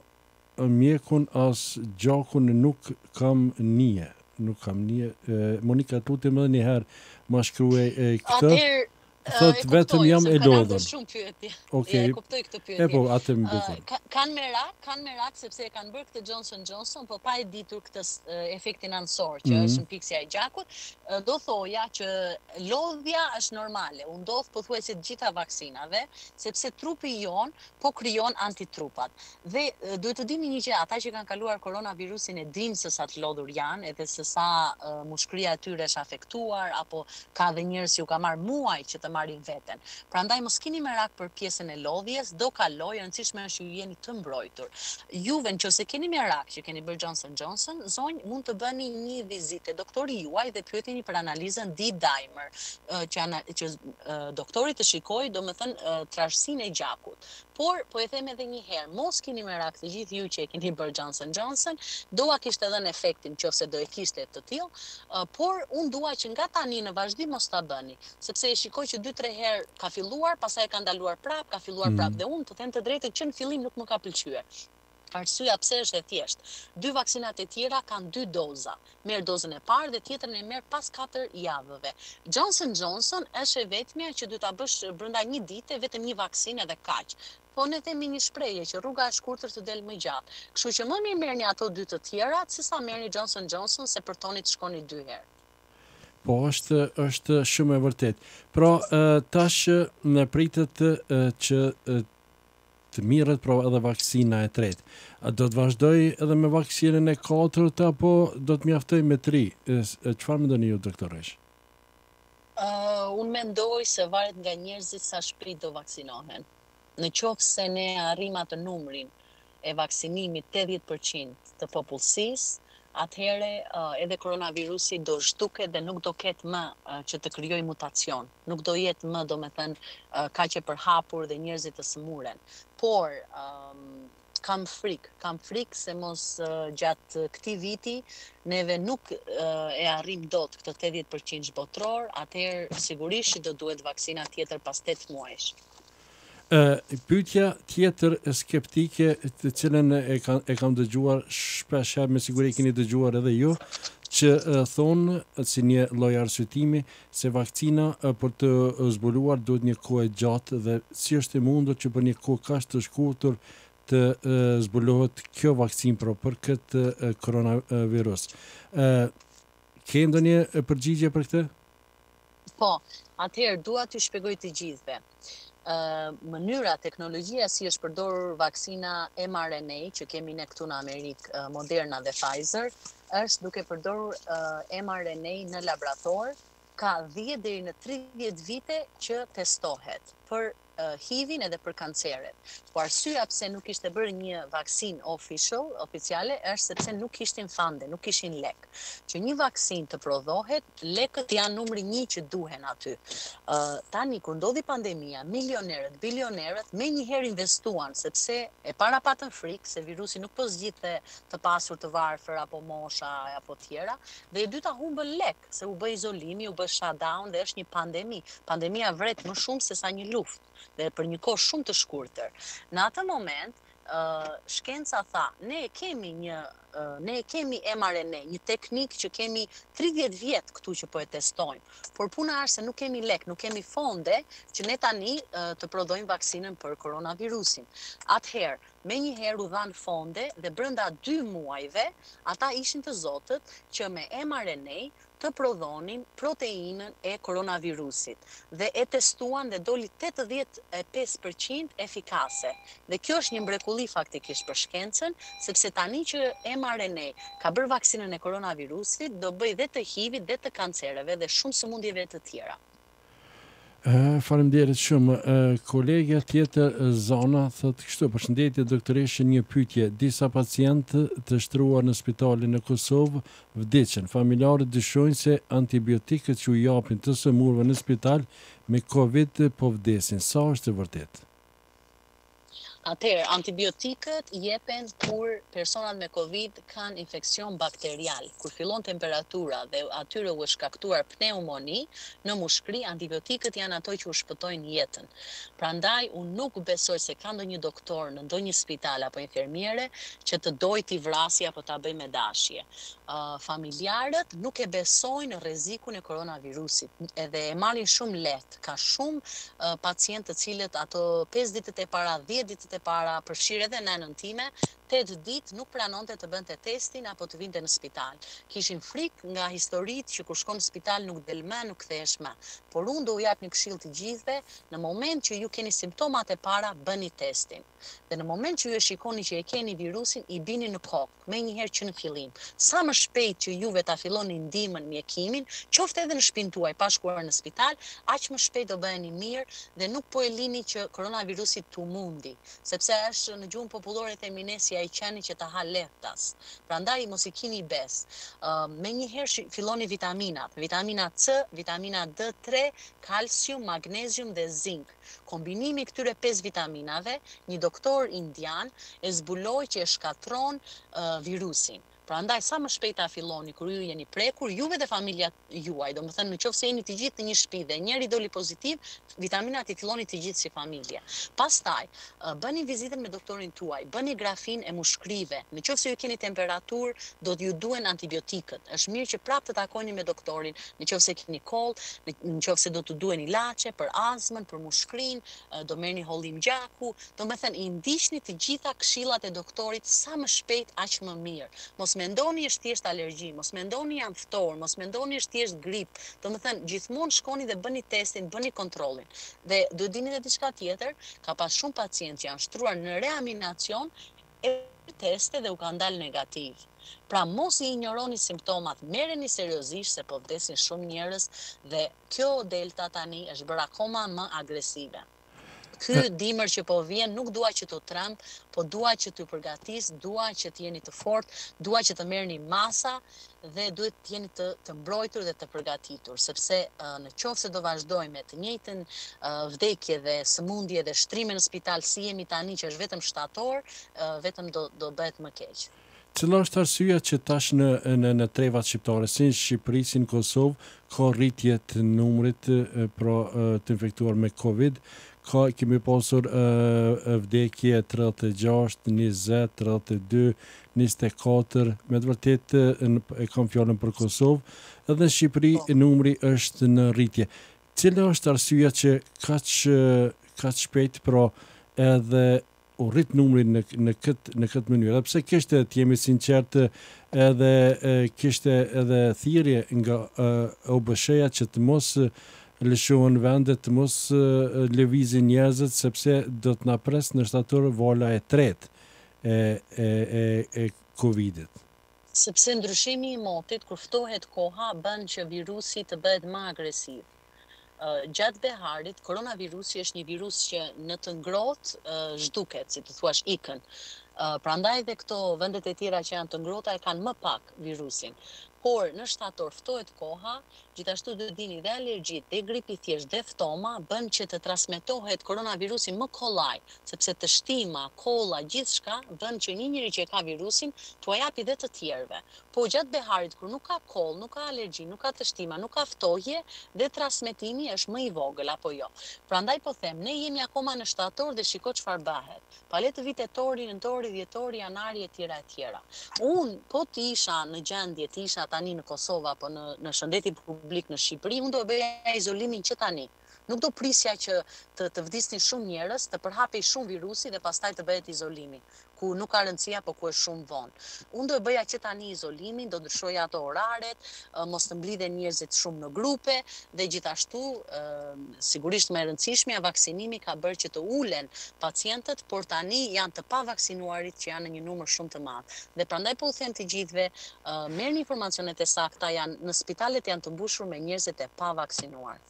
mjekun as gjakun nuk kam nije. Nuk kam një, Monika tuti më dhe një herë ma shkruje e këtë, thot vetëm jam e lodhën. Shumë pyetje. Okay. E kuptoj këtë pyetje. E po, atë më bukur. Uh, kanë merak, kanë merak sepse e kanë bërë këtë Johnson Johnson, po pa e ditur këtë uh, efektin anësor që mm -hmm. është në piksja e gjakut, uh, do thoja që lodhja është normale, u ndodh pothuajse të gjitha vaksinave, sepse trupi jon po krijon antitrupat. Dhe uh, duhet të dini një gjë, ata që kanë kaluar koronavirusin e dinë se sa të lodhur janë, edhe se sa uh, mushkëria e tyre është afektuar, apo ka dhe njerëz që u ka marrë muaj që të marrin veten. Prandaj mos keni merak për pjesën e lodhjes, do kaloj, e rëndësishme është ju jeni të mbrojtur. Juve nëse keni merak që keni bërë Johnson Johnson, zonjë mund të bëni një vizitë doktori juaj dhe pyeteni për analizën D-dimer, që, ana, që uh, doktori të shikojë, domethënë uh, trashësinë e gjakut. Por po e them edhe një herë, mos keni merak të gjithë ju që e keni bërë Johnson Johnson, dua kishte dhënë efektin nëse do e kishte të tillë, uh, por unë dua që nga tani në vazhdim mos ta bëni, sepse e shikoj që dy tre herë ka filluar, pastaj e ka ndaluar prap, ka filluar mm. prap dhe unë të them të drejtën që në fillim nuk më ka pëlqyer. Arsyeja pse është e thjeshtë. Dy vaksinat e tjera kanë dy doza. Merr dozën e parë dhe tjetrën e merr pas katër javëve. Johnson Johnson është e vetmja që duhet ta bësh brenda një dite vetëm një vaksinë dhe kaq. Po ne themi një shprehje që rruga e shkurtër të del më gjatë. Kështu që më mirë merrni ato dy të tjera, sesa merrni Johnson Johnson se për toni të shkoni dy herë. Po, është, është shumë e vërtet. Pra, tash në pritet që të mirët pra edhe vaksina e tretë. A do të vazhdoj edhe me vaksinën e katërt apo do të mjaftoj me tri? Çfarë mendoni ju, doktoresh? Uh, unë mendoj se varet nga njerëzit sa shpejt do vaksinohen. Në qoftë se ne arrim atë numrin e vaksinimit tetëdhjetë përqind të popullsisë, atëhere uh, edhe koronavirusi do zhduket dhe nuk do ketë më uh, që të krijojë mutacion. Nuk do jetë më, do me thënë, uh, kaq e përhapur dhe njerëzit të sëmuren. Por um, kam frikë, kam frikë se mos uh, gjatë këtij viti neve nuk uh, e arrim dot këtë tetëdhjetë përqind botror, atëherë sigurisht që do duhet vaksina tjetër pas tetë muajsh. Uh, pyetja tjetër skeptike të cilën e, ka, e kam dëgjuar shpesh, me siguri keni dëgjuar edhe ju, që uh, thonë si një lloj arsyetimi se vakcina uh, për të zbuluar duhet një kohë gjatë dhe si është e mundur që për një kohë kaq të shkurtër të uh, zbulohet kjo vakcinë pro për këtë uh, koronavirus. Uh, ke ndonjë përgjigje për këtë? Po, atëherë dua t'ju shpjegoj të gjithëve. Uh, mënyra, teknologjia si është përdorur vaksina mRNA që kemi ne këtu në Amerikë, uh, Moderna dhe Pfizer, është duke përdorur uh, mRNA në laborator, ka dhjetë deri në tridhjetë vite që testohet për uh, H I V-in edhe për kanceret. Po arsyeja pse nuk ishte bërë një vaksin official, oficiale, është sepse nuk kishin fande, nuk kishin lek. Që një vaksin të prodhohet, lekët janë numri një që duhen aty. Uh, tani, kur ndodhi pandemia, milionerët, bilionerët, me njëherë investuan, sepse e para patën frikë, se virusi nuk po zgjidhte të pasur të varfër, apo mosha, apo tjera, dhe e dyta humbën lek, se u bë izolimi, u bë shutdown dhe është një pandemi. Pandemia vret më shumë se sa një luftë, dhe për një kohë shumë të shkurtër. Në atë moment, uh, shkenca tha, ne kemi një Uh, ne kemi mRNA, një teknik që kemi tridhjetë vjet këtu që po e testojmë. Por puna është se nuk kemi lek, nuk kemi fonde që ne tani uh, të prodhojmë vaksinën për koronavirusin. Atëherë, me njëherë u dhanë fonde dhe brenda dy muajve ata ishin të zotët që me mRNA të prodhonin proteinën e koronavirusit dhe e testuan dhe doli tetëdhjetë e pesë përqind efikase. Dhe kjo është një mrekulli faktikisht për shkencën, sepse tani që mRNA ka bërë vaksinën e koronavirusit, do bëj dhe të H I V-it dhe të kancereve dhe shumë sëmundjeve të tjera. Uh, Faleminderit shumë. Uh, kolegja tjetër Zana thotë kështu: përshëndetje doktoreshe, një pyetje. Disa pacientë të shtruar në spitalin e Kosovë vdiqën. Familjarët dyshojnë se antibiotikët që u japin të sëmurëve në spital me Covid po vdesin. Sa është e vërtetë? Atëherë, antibiotikët jepen kur personat me Covid kanë infekcion bakterial. Kur fillon temperatura dhe atyre u është shkaktuar pneumoni, në mushkëri antibiotikët janë ato që u shpëtojnë jetën. Prandaj unë nuk besoj se ka ndonjë doktor në ndonjë spital apo infermiere që të dojë t'i vrasë apo ta bëjë me dashje. Uh, familjarët nuk e besojnë rrezikun e koronavirusit edhe e marrin shumë lehtë. Ka shumë uh, pacientë të cilët ato pesë ditët e para, dhjetë ditët e para, përfshirë edhe nënën time, tetë ditë nuk pranonte të bënte testin apo të vinte në spital. Kishin frikë nga historitë që kur shkon në spital nuk del më, nuk kthehesh më. Por unë do u jap një këshill të gjithëve, në moment që ju keni simptomat e para, bëni testin. Dhe në moment që ju e shikoni që e keni virusin, i bini në kokë, me njëherë që në fillim. Sa më shpejt që juve ta filloni ndihmën, mjekimin, qoftë edhe në shtëpinë tuaj pa shkuar në spital, aq më shpejt do bëheni mirë dhe nuk po e lini që koronavirusi t'u mundi, sepse është në gjuhën popullore themi ne si ai qeni që ta ha lehtas. Prandaj mos i kini bes. Uh, me njëherë filloni vitaminat, vitamina C, vitamina D tre, kalcium, magnezium dhe zink. Kombinimi këtyre pesë vitaminave, një doktor indian e zbuloi që e shkatron uh, virusin. Prandaj sa më shpejt ta filloni kur ju jeni prekur, juve dhe familja juaj, domethënë nëse jeni të gjithë në një shtëpi dhe njëri doli pozitiv, vitaminat i filloni të gjithë si familje. Pastaj, bëni vizitën me doktorin tuaj, bëni grafin e mushkërive. Nëse ju keni temperaturë, do t'ju duhen antibiotikët. Është mirë që prapë të takoni me doktorin, nëse keni koll, nëse do t'u duhen ilaçe për astmën, për mushkërinë, do merrni hollim gjaku, domethënë i ndiqni të gjitha këshillat e doktorit sa më shpejt aq më mirë. Mos mendoni është thjesht alergji, mos mendoni jam ftohur, mos mendoni është thjesht grip. Domethënë gjithmonë shkoni dhe bëni testin, bëni kontrollin. Dhe do dini edhe diçka tjetër, ka pas shumë pacientë që janë shtruar në reanimacion e teste dhe u kanë dalë negativ. Pra mos i injoroni simptomat, merreni seriozisht se po vdesin shumë njerëz dhe kjo delta tani është bërë akoma më agresive. Ky dimër që po vjen nuk dua që të tremb, po dua që t'ju përgatis, dua që të jeni të fortë, dua që të merrni masa dhe duhet të jeni të, të mbrojtur dhe të përgatitur, sepse uh, në qoftë se do vazhdojmë me të njëjtën uh, vdekje dhe sëmundje dhe shtrime në spital si jemi tani që është vetëm shtator, uh, vetëm do, do bëhet më keq. Cila është arsyeja që tash në, në, në trevat shqiptare, si në Shqipëri, si në Kosovë, ka rritje të numrit pra të infektuar me Covid, ka kemi pasur uh, vdekje tridhjetë e gjashtë, njëzet, tridhjetë e dy, njëzet e katër, me të vërtet e kam fjalën për Kosovë, edhe në Shqipëri numri është në rritje. Cila është arsyeja që kaq kaq shpejt pra edhe u rrit numri në në këtë në këtë mënyrë. Pse kishte të jemi sinqert edhe e, kishte edhe thirrje nga O B S-ja që të mos lëshohen vendet, të mos lëvizin njerëzit sepse do të na pres në shtator vala e tretë e e e, e Covidit. Sepse ndryshimi i motit kur ftohet koha bën që virusi të bëhet më agresiv. Uh, gjatë beharit, koronavirusi është një virus që në të ngrohtë uh, zhduket, si të thuash ikën. Uh, prandaj dhe këto vendet e tjera që janë të ngrohta e kanë më pak virusin. Por në shtator ftohet koha, gjithashtu do dini dhe alergjit, dhe gripi thjesht, dhe ftoma bën që të transmetohet koronavirusi më kollaj, sepse të shtima, kolla, gjithçka bën që një njeri që ka virusin t'u japi dhe të tjerëve. Po gjatë beharit kur nuk ka koll, nuk ka alergji, nuk ka të shtima, nuk ka ftohje, dhe transmetimi është më i vogël apo jo. Prandaj po them, ne jemi akoma në shtator dhe shiko çfarë bëhet. Pa le të vi tetori, nëntori, dhjetori, janari e tjera e tjera. Unë po të isha në gjendje, të isha tani në Kosovë apo në, në shëndeti publik në Shqipëri, unë do bëja izolimin që tani. Nuk do prisja që të, të vdisnin shumë njerëz, të përhapej shumë virusi dhe pastaj të bëhet izolimi, ku nuk ka rëndësia, po ku është shumë vonë. Unë do e bëja që tani izolimin, do ndryshoja ato oraret, mos të mblidhen njerëzit shumë në grupe dhe gjithashtu sigurisht më e rëndësishmja vaksinimi ka bërë që të ulen pacientët, por tani janë të pavaksinuarit që janë në një numër shumë të madh. Dhe prandaj po u them të gjithëve, merrni informacionet e sakta, janë në spitalet janë të mbushur me njerëzit e pavaksinuar.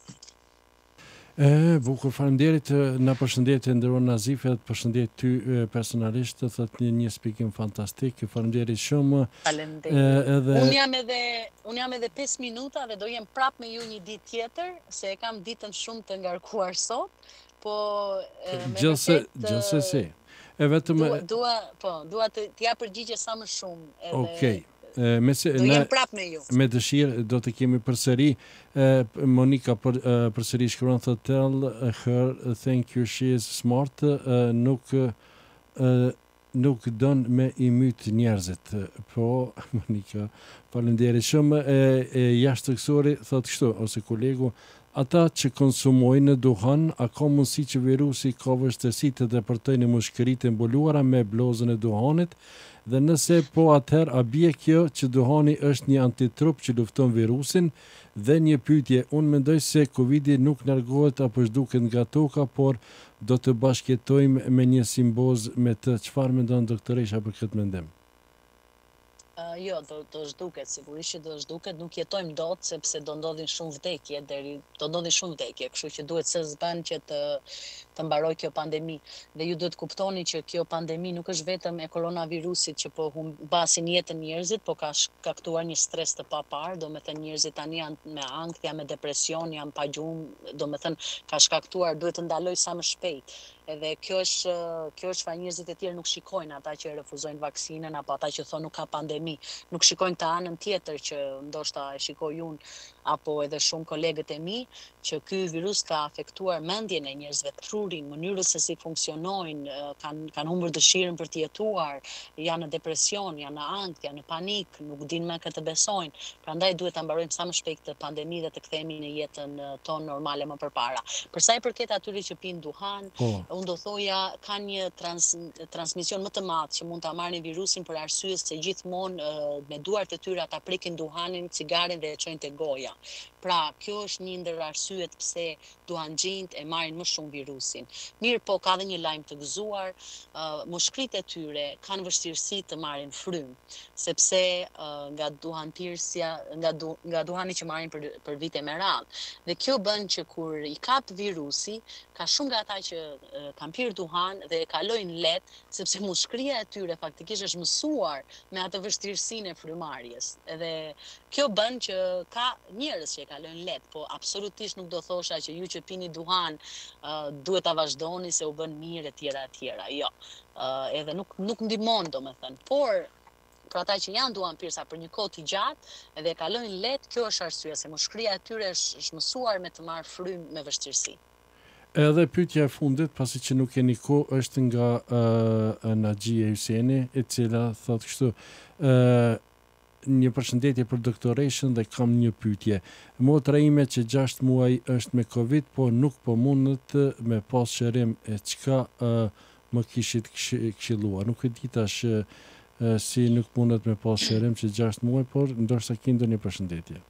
E, bukur, faleminderit, na përshëndetje nderuar Nazif, edhe përshëndet ty personalisht, thot një, një spikim fantastik, faleminderit shumë. Faleminderit. Edhe... Unë jam edhe unë jam edhe pesë minuta dhe do jem prap me ju një ditë tjetër, se e kam ditën shumë të ngarkuar sot, po me Gjëse, gjithsesi. E vetëm dua, dua po, dua të t'ja përgjigje sa më shumë edhe. Okej. Okay. Me se, do jem prap me ju. Me dëshirë do të kemi përsëri. Monika për, përsëri shkruan thotë tell her thank you, she is smart, nuk nuk don me i myt njerëzit. Po Monika, faleminderit shumë. E, e jashtë kësori thotë kështu ose kolegu, ata që konsumojnë duhan, a ka mundësi që virusi ka vështirësi të depërtojnë mushkëritë e mbuluara me blozën e duhanit? Dhe nëse po atëherë a bie kjo që duhani është një antitrup që lufton virusin? Dhe një pyetje, unë mendoj se Covidi nuk largohet apo zhduket nga toka, por do të bashkëjetojmë me një simboz me të. Çfarë mendon doktoresha për këtë mendim? Uh, jo, do, do zhduket, sigurisht që do zhduket, nuk jetojmë dot sepse do ndodhin shumë vdekje, deri do ndodhin shumë vdekje, kështu që duhet se zban që të të mbaroj kjo pandemi. Dhe ju duhet kuptoni që kjo pandemi nuk është vetëm e koronavirusit që po humbasin jetën njerëzit, po ka shkaktuar një stres të papar, do me thënë njerëzit tani janë me ankthja, me depresion, janë pa gjumë, do me thënë ka shkaktuar, duhet të ndaloj sa më shpejt. Edhe kjo është kjo është fa njerëzit e tjerë nuk shikojnë, ata që refuzojnë vaksinën apo ata që thonë nuk ka pandemi, nuk shikojnë të anën tjetër që ndoshta e shikoj unë apo edhe shumë kolegët e mi, që ky virus ka afektuar mendjen e njerëzve, trurin, mënyrën se si funksionojnë, kanë kanë humbur dëshirën për të jetuar, janë në depresion, janë në ankth, janë në panik, nuk dinë më këtë besojnë. Prandaj duhet ta mbarojmë sa më shpejt këtë pandemi dhe të kthehemi në jetën tonë normale më përpara. Për sa i përket atyre që pinë duhan, oh. unë do thoja kanë një trans, transmision më të madh që mund ta marrin virusin për arsye se gjithmonë me duart e tyre ata prekin duhanin, cigaren dhe e çojnë te goja. Ja. Pra, kjo është një ndër arsyet pse duan gjinjt e marrin më shumë virusin. Mirë po, ka dhe një lajm të gëzuar, uh, moshkrit e tyre kanë vështirësi të marrin frymë, sepse uh, nga duhantirësia, nga, du, nga duhani që marrin për, për vite me radhë. Dhe kjo bën që kur i kap virusi, ka shumë nga ata që uh, kanë pirë duhan dhe e kalojnë lehtë, sepse moshkria e tyre faktikisht është mësuar me atë vështirësinë e frymarrjes. Edhe kjo bën që ka njerëz që e kalojnë lehtë, po absolutisht nuk do thosha që ju që pini duhan uh, duhet ta vazhdoni se u bën mirë e tjera e tjera. Jo. Uh, edhe nuk nuk ndihmon domethënë, por për ata që janë duhanpirësa për një kohë të gjatë edhe e kalojnë lehtë, kjo është arsyeja se moshkria e tyre është, është mësuar me të marrë frymë me vështirësi. Edhe pyetja e fundit, pasi që nuk keni kohë, është nga uh, Nagjia Hyseni, e cila thotë kështu: uh, një përshëndetje për doktoreshën dhe kam një pyetje. Motra ime që gjashtë muaj është me Covid, po nuk po mundet me pas shërim, e çka uh, më kishit këshilluar. Nuk e di tash uh, si nuk mundet me pas shërim që gjashtë muaj, por ndoshta ke ndonjë përshëndetje.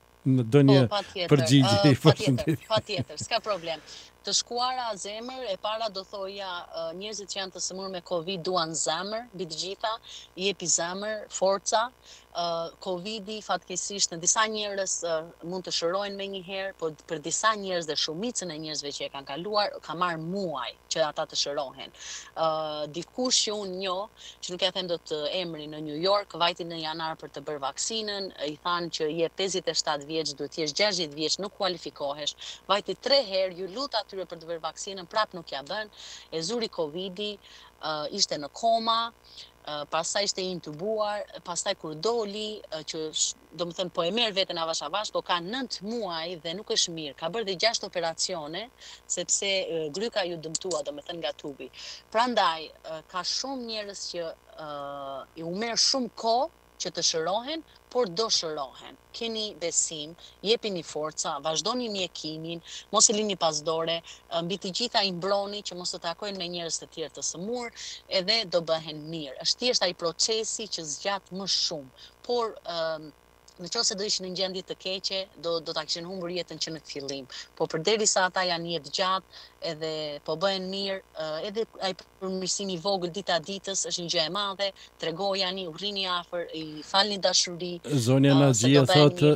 Do një po, përgjigje i uh, përshëndetje. Patjetër, s'ka problem. Të shkuara zemër, e para do thoja uh, njerëzit që janë të sëmurë me Covid duan zemër, mbi të gjitha, i jepi zemër, forca. Uh, Covidi fatkeqësisht në disa njerëz uh, mund të shërojnë me një herë, por për disa njerëz dhe shumicën e njerëzve që e kanë kaluar ka marrë muaj që ata të shërohen. Uh, dikush që unë njoh, që nuk e them dot emrin, në New York, vajti në janar për të bërë vaksinën, i thanë që je pesëdhjetë e shtatë vjeç, duhet të jesh gjashtëdhjetë vjeç, nuk kualifikohesh. Vajti tre herë, ju lut atyre për të bërë vaksinën, prap nuk ja bën. E zuri Covidi, uh, ishte në koma. Uh, pastaj ishte intubuar, pastaj kur doli, uh, që do më thënë po e merr veten avash avash, po ka nëntë muaj dhe nuk është mirë. Ka bërë dhe gjashtë operacione, sepse uh, gryka ju dëmtua, do më thënë nga tubi. Prandaj, uh, ka shumë njerëz që uh, i u merr shumë kohë që të shërohen, por do shërohen. Keni besim, jepini forca, vazhdoni mjekimin, mos e lini pas dore, mbi të gjitha i mbroni që mos të takojnë me njerëz të tjerë të sëmur, edhe do bëhen mirë. Është thjesht ai procesi që zgjat më shumë, por um, në qoftë se do ishin në gjendje të keqe, do do ta kishin humbur jetën që në fillim. Po përderisa ata janë jetë gjatë edhe po bëhen mirë, uh, edhe ai përmirësimi i vogël dita ditës është një gjë e madhe, tregojani, urrini afër, i falni dashuri. Zonja Nagjia thotë,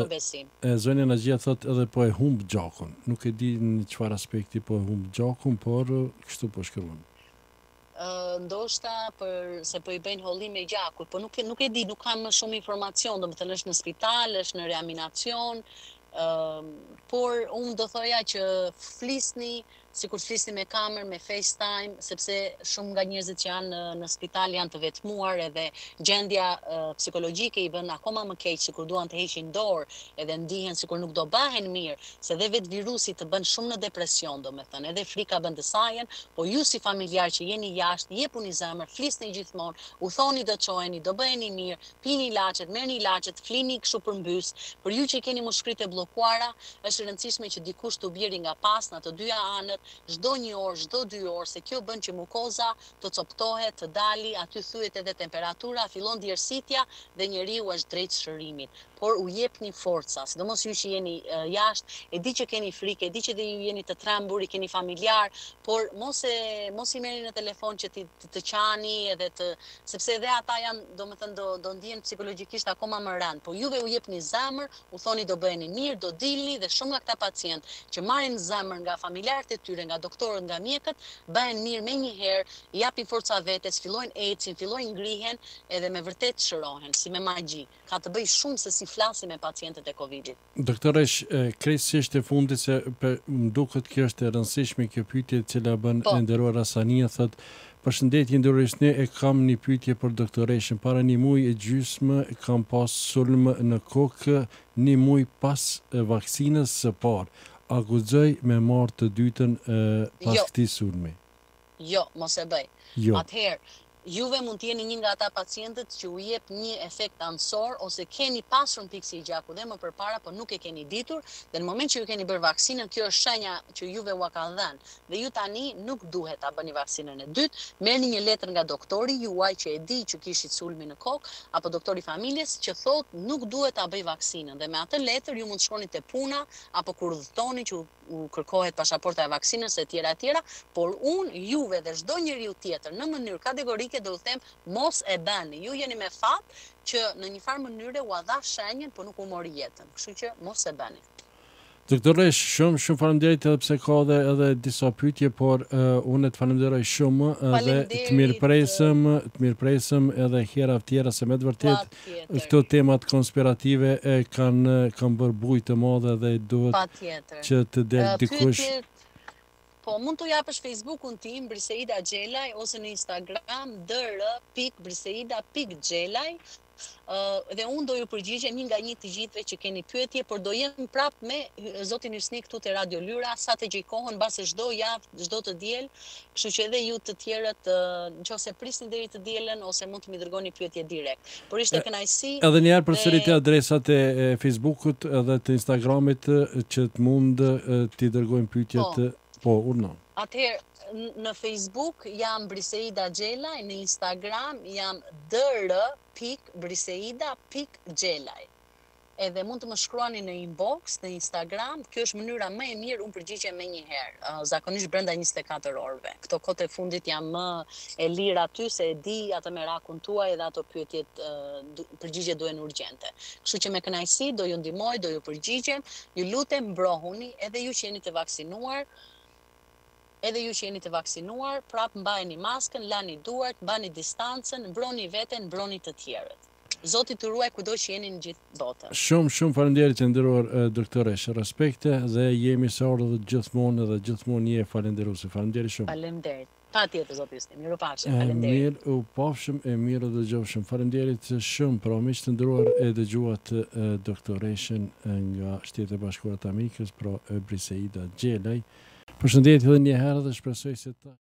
Zonja Nagjia thotë edhe po e humb gjakun. Nuk e di në çfarë aspekti po e humb gjakun, por kështu po shkruan. Uh, ndoshta për se po i bëjnë hollim me gjakut, po nuk e, nuk e di, nuk kam më shumë informacion, domethënë është në spital, është në reanimacion, uh, por unë do thoja që flisni, sikur flisni me kamer, me FaceTime, sepse shumë nga njerëzit që janë në, në spital janë të vetmuar edhe gjendja uh, psikologjike i bën akoma më keq, sikur duan të heqin dorë, edhe ndihen sikur nuk do bëhen mirë, se dhe vetë virusi të bën shumë në depresion, domethënë, edhe frika bën të sajen, po ju si familjar që jeni jashtë, jepuni zemër, flisni gjithmonë, u thoni do çoheni, do bëheni mirë, pini ilaçet, merrni ilaçet, flini kështu përmbys. Për ju që keni mushkrit e bllokuara, është e rëndësishme që dikush të bjerë nga pas në të dyja anët, çdo një orë, çdo dy orë, se kjo bën që mukoza të coptohet, të dali, aty thyet edhe temperatura, fillon djersitja dhe njeriu është drejt shërimit. Por u jepni forca, sidomos ju që jeni uh, jashtë, e di që keni frikë, e di që dhe ju jeni të trembur, i keni familjar, por mos e mos i merrni në telefon që ti të, të qani edhe të, sepse edhe ata janë, domethënë do do ndihen psikologjikisht akoma më rënd, po juve u jepni zemër, u thoni do bëheni mirë, do dilni dhe shumë nga këta pacientë që marrin zemër nga familjarët e tyre, nga doktorët, nga mjekët, bëhen mirë me një herë, i japin forca vetes, fillojnë ecin, fillojnë ngrihen edhe me vërtet shërohen, si me magji. Ka të bëjë shumë se si flasim me pacientët e Covidit. Doktoresh, krejtësisht e fundit se për, më duket kjo është e rëndësishme kjo pyetje e cila bën po. E nderuar Asania thotë: përshëndetje nderuar, ne e kam një pyetje për doktoreshën. Para një muaj e gjysmë kam pas sulm në kokë, një muaj pas vaksinës së parë. A guxoj me marrë të dytën e, pas jo. këtij sulmi? Jo, mos e bëj. Jo. Atëherë, juve mund të jeni një nga ata pacientët që u jep një efekt anësor ose keni pasur në pikë si i gjaku dhe më përpara, por nuk e keni ditur, dhe në moment që ju keni bërë vaksinën, kjo është shenja që juve ua ka dhënë. Dhe ju tani nuk duhet ta bëni vaksinën e dytë, merrni një letër nga doktori juaj që e di që kishit sulmi në kokë, apo doktori familjes që thotë nuk duhet ta bëj vaksinën. Dhe me atë letër ju mund të shkoni te puna apo kur udhëtoni që u kërkohet pasaporta e vaksinës e tjera e tjera, por unë, juve dhe çdo njeriu tjetër në mënyrë kategorike do u them mos e bëni. Ju jeni me fat që në një farë mënyre u dha shenjën, por nuk u mori jetën. Kështu që mos e bëni. Doktor Resh, shumë shumë faleminderit edhe pse ka edhe, edhe disa pyetje, por uh, unë të falenderoj shumë edhe të mirëpresëm, të mirëpresëm edhe hera tjera se me të vërtet këto temat konspirative e kanë kanë bërë bujë të madhe dhe duhet që të del dikush. Po, mund të japësh Facebookun tim, Briseida Xhelaj, ose në Instagram, dr pik briseida pik xhelaj. Uh, dhe unë do ju përgjigjem një nga një të gjithve që keni pyetje, por do jem prap me zotin Hysni këtu te Radio Lyra sa të gjikohen mbase çdo javë, çdo të diel, kështu që edhe ju të tjerët uh, nëse prisni deri të dielën ose mund të më dërgoni pyetje direkt. Por ishte kënaqësi. Edhe një herë përsëri të adresat e, e Facebookut edhe të Instagramit që të mund t'i dërgojnë pyetjet. Po, po urna. Atëherë në Facebook jam Briseida Xhelaj, në Instagram jam dr pik briseida pik xhelaj. Edhe mund të më shkruani në inbox, në Instagram, kjo është mënyra më e mirë, unë përgjigjem me një herë, uh, zakonisht brenda njëzet e katër orëve. Këto kohë e fundit jam më e lirë aty se e di atë merakun tuaj edhe ato pyetjet uh, përgjigje duhen urgjente. Kështu që me kënaqësi do ju ndihmoj, do ju përgjigjem, ju lutem mbrohuni, edhe ju që jeni të vaksinuar, Edhe ju që jeni të vaksinuar, prap mbajeni maskën, lani duart, mbani distancën, mbroni veten, mbroni të tjerët. Zoti të ruaj kudo që jeni në gjithë botën. Shumë, shumë faleminderit të nderuar doktor Resh. Respekte dhe jemi së ardhur gjithmonë dhe gjithmonë je falenderuese. Faleminderit shumë. Faleminderit. Patjetër zoti Hysni. Mirupafshim. Faleminderit. Mirë, u pafshim e mirë dëgjofshim. Faleminderit shumë për miq të nderuar e dëgjuat doktor Reshën nga Shtetet e Bashkuara të Amerikës, pro Briseida Xhelaj. Përshëndetje edhe një herë dhe shpresoj se ta